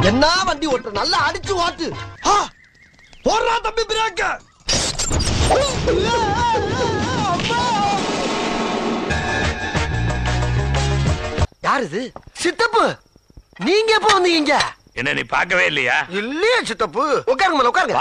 என்ன வண்டி ஓட்டு நல்லா அடிச்சு ஓட்டு. போடுறா தம்பி பிரேக்க. யாரு இது? சித்தப்பு, நீங்க எப்ப வந்தீங்க? என்ன நீ பார்க்கவே இல்லையா? இல்லையே சித்தப்பு. உட்காருங்க உட்காருங்க.